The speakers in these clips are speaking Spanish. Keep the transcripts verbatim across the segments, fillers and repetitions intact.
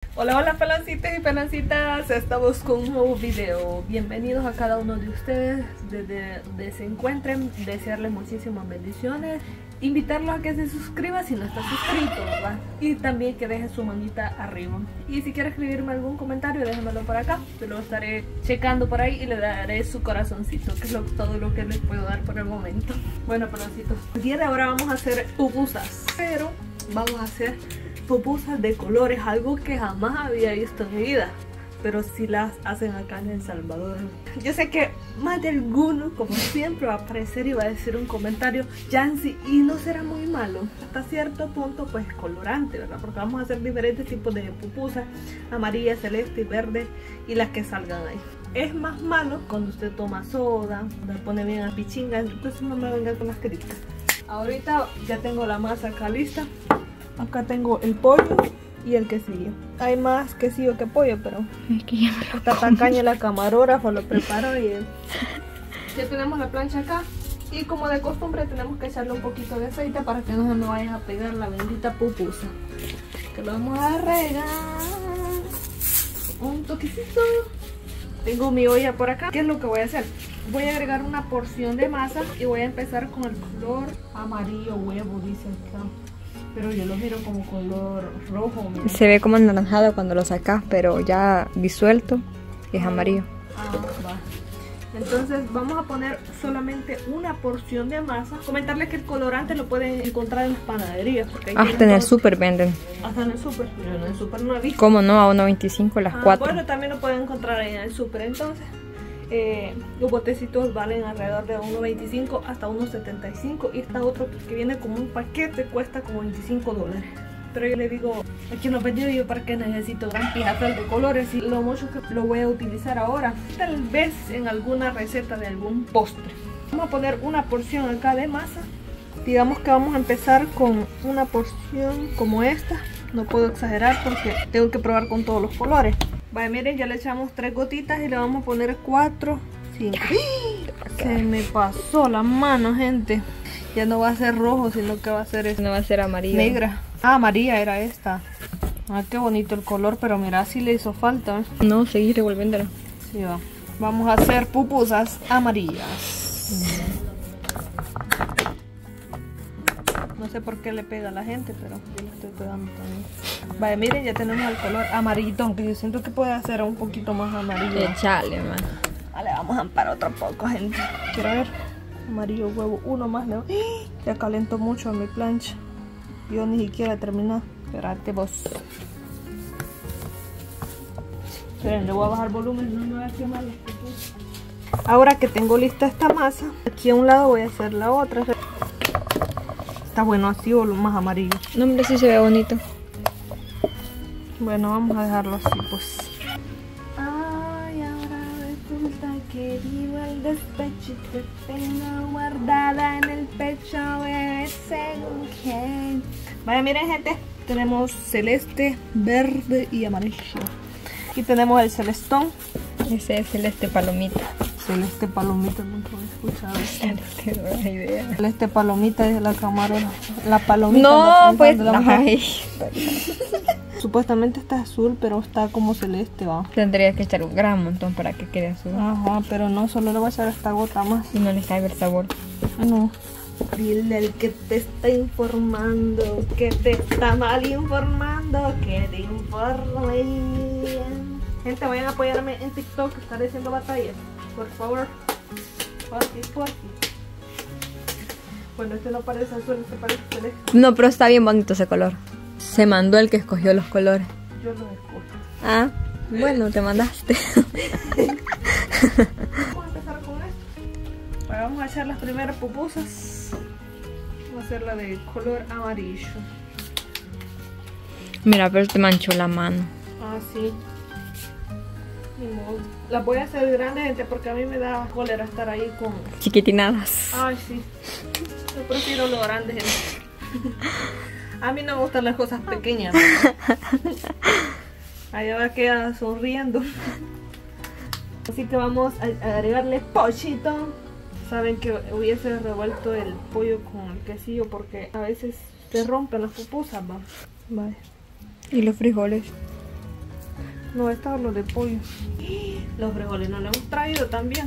Hola, hola pelancitos y pelancitas, estamos con un nuevo video. Bienvenidos a cada uno de ustedes desde donde se encuentren. Desearles muchísimas bendiciones, invitarlos a que se suscriban si no está suscrito, ¿verdad? Y también que deje su manita arriba. Y si quiere escribirme algún comentario, déjenmelo por acá, yo lo estaré checando por ahí y le daré su corazoncito, que es lo, todo lo que les puedo dar por el momento. Bueno, pelancitos, el día de ahora vamos a hacer pupusas, pero vamos a hacer pupusas de colores, algo que jamás había visto en mi vida, pero sí las hacen acá en El Salvador. Yo sé que más de alguno, como siempre, va a aparecer y va a decir un comentario, Yancy, y no será muy malo. Hasta cierto punto, pues colorante, ¿verdad? Porque vamos a hacer diferentes tipos de pupusas, amarilla, celeste y verde, y las que salgan ahí. Es más malo cuando usted toma soda, le pone bien a pichinga, entonces no me venga con las críticas. Ahorita ya tengo la masa acá lista. Acá tengo el pollo y el quesillo. Hay más quesillo que pollo, pero es que ya me lo esta tacaña la camarógrafa lo preparó y ya tenemos la plancha acá. Y como de costumbre tenemos que echarle un poquito de aceite para que no se me vaya a pegar la bendita pupusa. Que lo vamos a regar un toquecito. Tengo mi olla por acá. ¿Qué es lo que voy a hacer? Voy a agregar una porción de masa y voy a empezar con el color amarillo huevo, dice acá. Pero yo lo miro como color rojo. ¿No? Se ve como anaranjado cuando lo sacas, pero ya disuelto es amarillo. Ah, va. Entonces vamos a poner solamente una porción de masa. Comentarles que el colorante lo pueden encontrar en las panaderías. Hasta en el súper venden. Hasta en el súper. Yo en el súper no he visto. ¿Cómo no? A uno veinticinco las ah, cuatro. Bueno, también lo pueden encontrar ahí en el súper. Entonces eh, los botecitos valen alrededor de uno veinticinco hasta uno setenta y cinco. Y está otro que viene como un paquete, cuesta como veinticinco dólares. Pero yo le digo a quien lo vendió, yo para qué necesito gran pijazal de colores y lo mucho que lo voy a utilizar ahora, tal vez en alguna receta de algún postre. Vamos a poner una porción acá de masa. Digamos que vamos a empezar con una porción como esta. No puedo exagerar porque tengo que probar con todos los colores. Vale, miren, ya le echamos tres gotitas y le vamos a poner cuatro, cinco. Se me pasó la mano, gente. Ya no va a ser rojo, sino que va a ser esta. No va a ser amarillo. Negra. Ah, amarilla era esta. Ah, qué bonito el color, pero mira, sí le hizo falta, ¿eh? No, seguir revolviéndolo. Sí, va. Vamos a hacer pupusas amarillas. No sé por qué le pega a la gente, pero yo le estoy pegando también. Vale, miren, ya tenemos el color amarillito, aunque yo siento que puede hacer un poquito más amarillo. Echale, man. Vale, vamos a amparar otro poco, gente. Quiero ver. Amarillo huevo, uno más, ¿no? Ya calentó mucho mi plancha. Yo ni siquiera he terminado. Espérate vos. Esperen, le voy a bajar volumen, no me voy a quemar las pupusas. Ahora que tengo lista esta masa, aquí a un lado voy a hacer la otra. Está bueno así o lo más amarillo. No, hombre, sí se ve bonito. Bueno, vamos a dejarlo así, pues. Ay, ahora resulta que vivo el despecho y te tengo guardada en el pecho, bebé, según quién. Vaya, miren, gente, tenemos celeste, verde y amarillo. Aquí tenemos el celestón. Ese es celeste palomita. Celeste palomita, nunca he escuchado. Celeste, no es idea. Celeste palomita es la cámara. La palomita. No, pues. La Ay. Supuestamente está azul, pero está como celeste, va. Tendría que echar un gran montón para que quede azul. Ajá, pero no, solo le voy a echar esta gota más. Y no le cae el sabor. No. Dile al que te está informando, que te está mal informando, que te informe. Gente, vayan a apoyarme en TikTok, estaré haciendo batallas. Por favor. Porfi, porfi. Bueno, este no parece azul, este parece celeste. No, pero está bien bonito ese color. Se mandó el que escogió los colores. Yo los escojo. Ah, bueno, te mandaste. Vamos a empezar con esto. Ahora vamos a hacer las primeras pupusas. Vamos a hacer la de color amarillo. Mira, pero te manchó la mano. Ah, sí. Ni modo. Las voy a hacer grandes, gente, porque a mí me da cólera estar ahí con chiquitinadas. Ay, sí. Yo prefiero lo grande, gente. A mí no me gustan las cosas pequeñas. Allá va a quedar sonriendo. Así que vamos a agregarle pochito. Saben que hubiese revuelto el pollo con el quesillo porque a veces se rompen las pupusas, va. Vale. Y los frijoles. No, estos son los de pollo. Los frijoles no los hemos traído también.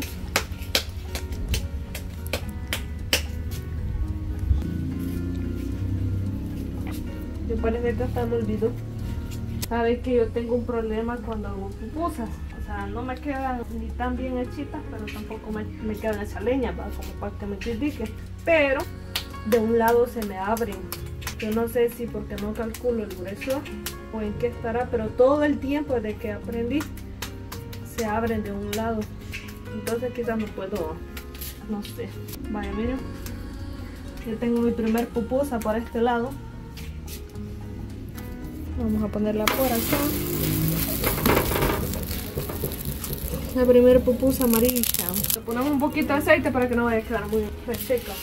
Me parece que hasta me olvidó. Sabes que yo tengo un problema cuando hago pupusas. O sea, no me quedan ni tan bien hechitas, pero tampoco me, me quedan hechas leña, ¿va? Como para que me critiquen. Pero de un lado se me abren. Yo no sé si porque no calculo el grueso o en qué estará, pero todo el tiempo desde que aprendí se abren de un lado. Entonces quizás no puedo, no sé. Vaya, miren. Yo tengo mi primer pupusa por este lado. Vamos a ponerla por acá. La primera pupusa amarilla. Le ponemos un poquito de aceite para que no vaya a quedar muy reseca.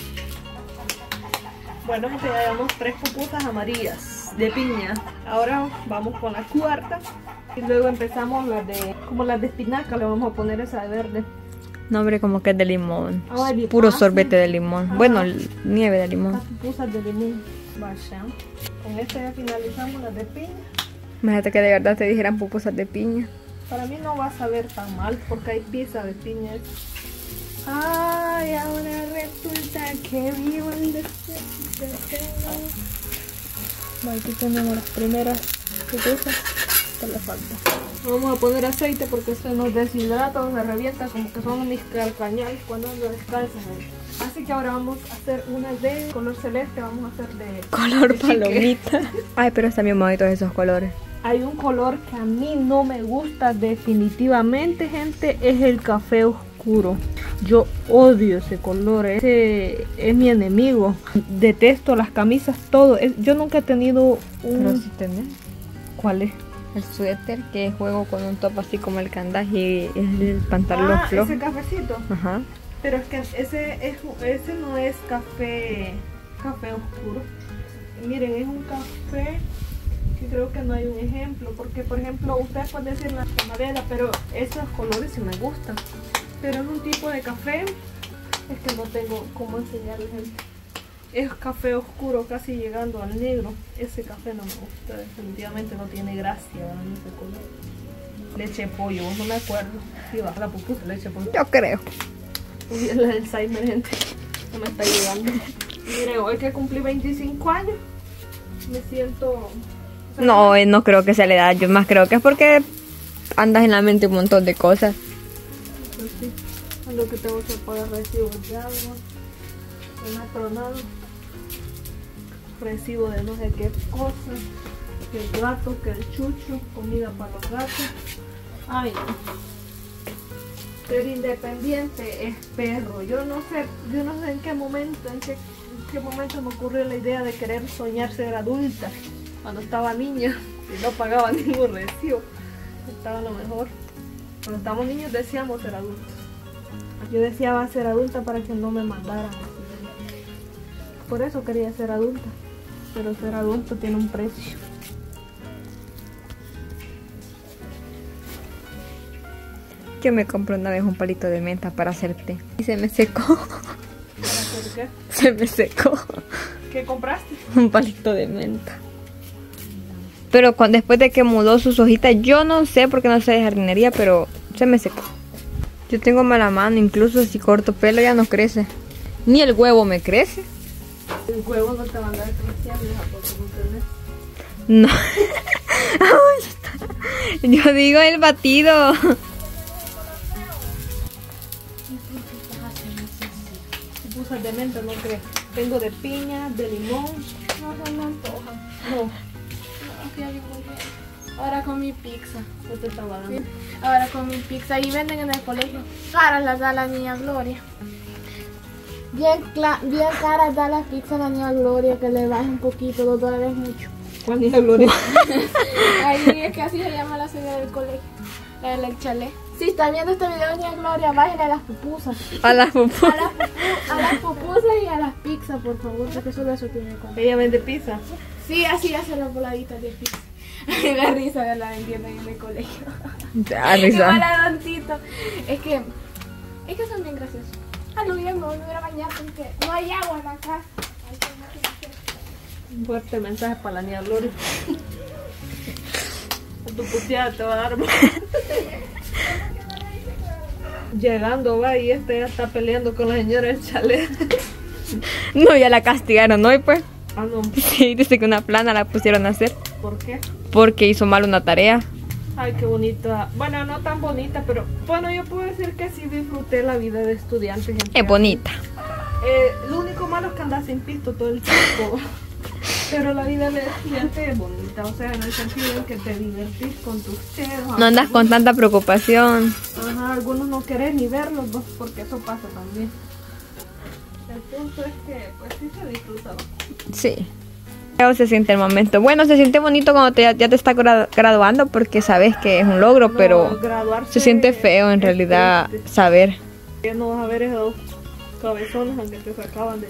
Bueno, gente, ya llevamos tres pupusas amarillas de piña. Ahora vamos con la cuarta. Y luego empezamos las de, como las de espinaca, le vamos a poner esa de verde. No, hombre, como que es de limón. Ay, puro fácil. sorbete de limón. Ajá. Bueno, nieve de limón. Las pupusas de limón. Vaya. Con esta ya finalizamos las de piña. Imagínate que de verdad te dijeran pupusas de piña. Para mí no va a saber tan mal porque hay pizza de piña. Ay, ahora resulta que vivo en desespero. Bueno, aquí tenemos las primeras pupusas. Esto le falta. Vamos a poner aceite porque se nos deshidrata o se revienta como que son mis carcañales cuando ando descalza. Así que ahora vamos a hacer una de color celeste, vamos a hacer de Color de chique. palomita. Ay, pero están bien bonitos esos colores. Hay un color que a mí no me gusta definitivamente, gente, es el café oscuro. Yo odio ese color, ese es mi enemigo. Detesto las camisas, todo. Es- Yo nunca he tenido un... Pero si tenés ¿Cuál es? el suéter que juego con un top así como el candás y el pantalón Ah, flojo. ese cafecito. Ajá. Pero es que ese, es, ese no es café, café oscuro. Miren, es un café que creo que no hay un ejemplo. Porque, por ejemplo, ustedes pueden decir la camarera, pero esos colores sí me gustan. Pero es un tipo de café, es que no tengo cómo enseñarles. Gente. Es café oscuro, casi llegando al negro. Ese café no me gusta, definitivamente no tiene gracia en ese color. Leche de pollo, no me acuerdo. Sí, va, la pupusa, leche de pollo. Yo creo. Uy, el Alzheimer, gente, no me está llegando. Miren, hoy que cumplí veinticinco años, me siento... o sea, No, eh, no creo que sea la edad. Yo más creo que es porque andas en la mente un montón de cosas. pues sí, es lo que tengo que pagar recibos de agua, de matronado, recibo de no sé qué cosa, que el gato, que el chucho, comida para los gatos. Ay, no. Ser independiente es perro. Yo no sé, yo no sé en qué momento, en qué, en qué momento me ocurrió la idea de querer soñar ser adulta. Cuando estaba niña y no pagaba ningún recibo. Estaba lo mejor. Cuando estábamos niños decíamos ser adultos. Yo deseaba ser adulta para que no me mandaran. Por eso quería ser adulta. Pero ser adulto tiene un precio. Yo me compré una vez un palito de menta para hacer té. Y se me secó. ¿Para hacer qué? Se me secó. ¿Qué compraste? Un palito de menta. Pero cuando, después de que mudó sus hojitas, yo no sé por qué no sé de jardinería, pero se me secó. Yo tengo mala mano, incluso si corto pelo ya no crece. Ni el huevo me crece. El huevo no te va a andar creciendo, hija, porque no tenés. No. Ay, está. Yo digo el batido. Pupusas de menta, no creo. Tengo de piña, de limón. No, no me antoja. No, No, que ya vi muy bien. Ahora con mi pizza. no te estaba dando. Ahora con mi pizza. Y venden en el colegio. Caras las da la niña Gloria. Bien, cla- bien caras da la pizza a la niña Gloria, que le baje un poquito, dos dólares mucho. ¿Cuál es la gloria? Ahí es que así se llama la señora del colegio. La del chalet. Si está viendo este video, niña Gloria, bájale a las pupusas. A las pupusas. A las, pupu- a las pupusas y a las pizzas, por favor, porque solo eso tiene que comer. Ella vende pizza. Sí, así hacen las voladitas de pizza. La risa de la entienden en el colegio. Da Qué risa. maladoncito. Es que, es que son bien graciosos. Ah, lo bien, me voy a ir a bañar porque no hay agua en la casa. Ay, qué mal que me Un fuerte mensaje para la niña Gloria. Tu puteada te va a dar. Llegando va y este ya está peleando con la señora del chalet. No, ya la castigaron hoy pues. Ah, no. Sí, dice que una plana la pusieron a hacer. ¿Por qué? Porque hizo mal una tarea. Ay, qué bonita. Bueno, no tan bonita, pero bueno, yo puedo decir que sí disfruté la vida de estudiante. Es bonita. Eh, lo único malo es que andas sin pisto todo el tiempo. Pero la vida de estudiante es bonita, o sea, en el sentido de que te divertís con tus cheros. No andas con tanta preocupación. Ajá, algunos no querés ni verlos, vos, porque eso pasa también. El punto es que, pues sí se disfruta. Sí. ¿Cómo se siente el momento? Bueno, se siente bonito cuando te, ya te estás gra- graduando porque sabes que es un logro, No, pero graduarse se siente feo en realidad triste. saber. Ya no vas a ver esos cabezones aunque te sacaban de...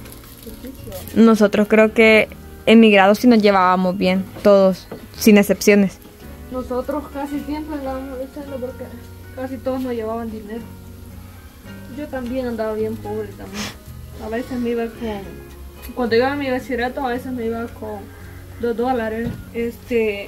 Nosotros creo que en mi grado sí nos llevábamos bien, todos, sin excepciones. Nosotros casi siempre andábamos luchando porque casi todos nos llevaban dinero. Yo también andaba bien pobre también. A veces me iba con... Cuando iba a mi bachillerato a veces me iba con dos dólares. Este...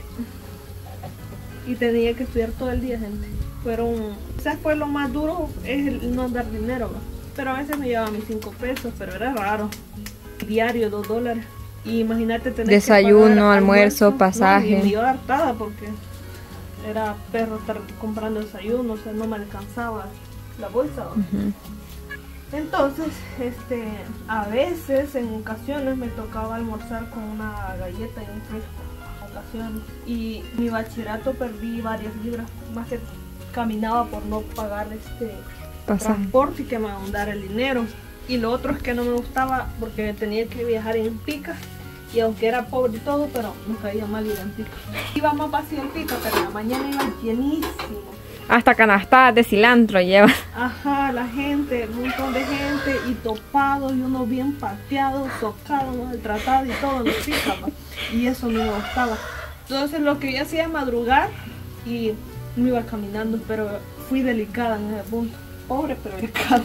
Y tenía que estudiar todo el día, gente. Fueron... Quizás fue lo más duro, es el no dar dinero, ¿no? Pero a veces me llevaba mis cinco pesos, pero era raro. Diario, dos dólares. Y imagínate tener Desayuno, que pagar almuerzo, almuerzo, pasaje. No, y me iba hartada porque era perro estar comprando desayuno, o sea, no me alcanzaba la bolsa. ¿No? Uh-huh. Entonces, este, a veces, en ocasiones, me tocaba almorzar con una galleta y un fresco. Ocasiones. Y mi bachillerato perdí varias libras, más que caminaba por no pagar este Pasaje. transporte y que me mandara el dinero. Y lo otro es que no me gustaba porque tenía que viajar en pica. Y aunque era pobre y todo, pero me caía mal ir en pica. Iba más vacío en pica, pero en la mañana iba llenísimo. Hasta canastadas de cilantro lleva. Ajá, la gente, un montón de gente y topado y uno bien pateado, socado, maltratado y todo en la pica. ¿Va? Y eso no me gustaba. Entonces lo que yo hacía es madrugar y me iba caminando, pero fui delicada en ese punto. Pobre, pero delicada.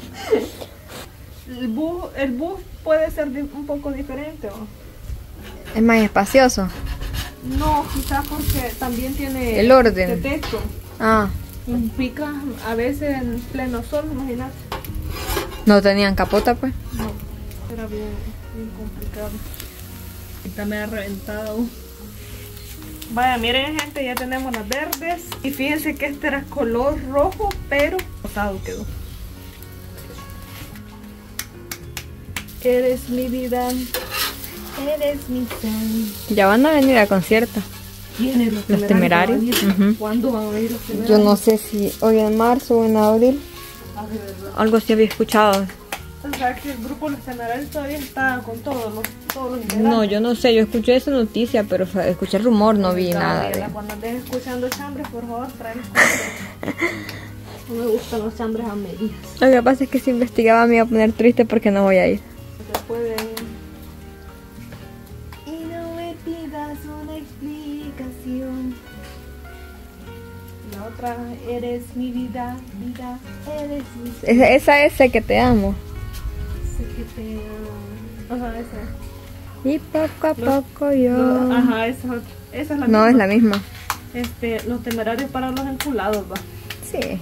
El bus, el bus puede ser un poco diferente, ¿o? Es más espacioso. No, quizás porque también tiene El orden. de texto. Ah, En pica, a veces en pleno sol, imagínate. no tenían capota pues. No, era bien, bien complicado. Y también reventado. Vaya, miren gente, ya tenemos las verdes. Y fíjense que este era color rojo, pero rosado quedó. Eres mi vida, eres mi sol. Ya van a venir al concierto. ¿Quiénes los, Los temerarios? temerarios? Uh-huh. ¿Cuándo van a venir los temerarios? Yo no sé si hoy en marzo o en abril. Ah, de verdad. Algo sí había escuchado. O sea, que el grupo Los Temerarios todavía está con todos los, todos los integrantes. No, yo no sé, yo escuché esa noticia, pero escuché el rumor, no vi nada. Gabriela, De... cuando andes escuchando chambres, por favor, tráenos cosas. No me gustan los chambres a medias. Lo que pasa es que si investigaba me iba a poner triste porque no voy a ir. Se pueden... Y no me pidas una explicación. La otra, eres mi vida, vida, eres mi... Esa, esa es Sé que te amo. Sé que te amo. Ajá, esa. Y poco a Los- poco yo... Los- Ajá, esa, esa es la No, misma. es la misma. Este, los temerarios para los enculados, va. Sí.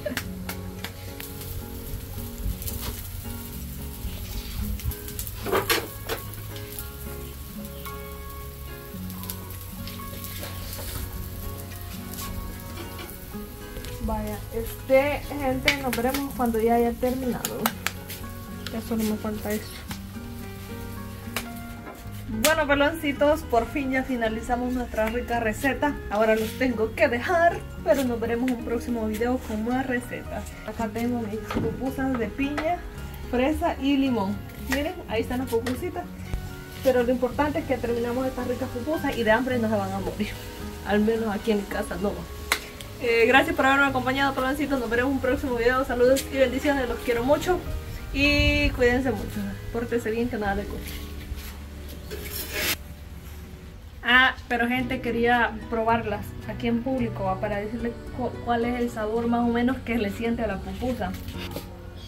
Vaya, este, gente, nos veremos cuando ya haya terminado. Ya solo me falta eso. Bueno, peloncitos, por fin ya finalizamos nuestra rica receta. Ahora los tengo que dejar, pero nos veremos en un próximo video con más recetas. Acá tengo mis pupusas de piña, fresa y limón. Miren, ahí están las pupusitas. Pero lo importante es que terminamos estas ricas pupusas y de hambre no se van a morir. Al menos aquí en mi casa no. Eh, gracias por haberme acompañado, peloncitos. Nos veremos en un próximo video. Saludos y bendiciones, los quiero mucho. Y cuídense mucho. Pórtense bien, que nada de coche. Ah, pero gente, quería probarlas aquí en público, ¿va? Para decirles cu cuál es el sabor más o menos que le siente a la pupusa.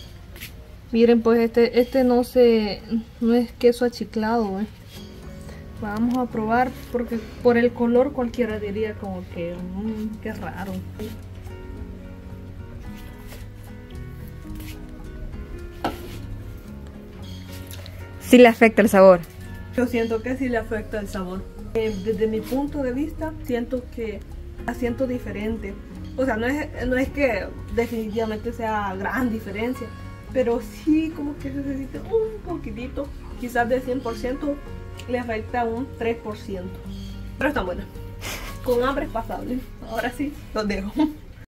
Miren, pues este este no se no es queso achiclado, ¿eh? Vamos a probar porque por el color cualquiera diría como que mmm, qué raro. Sí le afecta el sabor. Yo siento que sí le afecta el sabor. Eh, desde mi punto de vista siento que la siento diferente. O sea, no es, no es que definitivamente sea gran diferencia, pero sí como que se siente un poquitito, quizás de cien por ciento le afecta un tres por ciento. Pero está buena. Con hambre es pasable. Ahora sí, los dejo.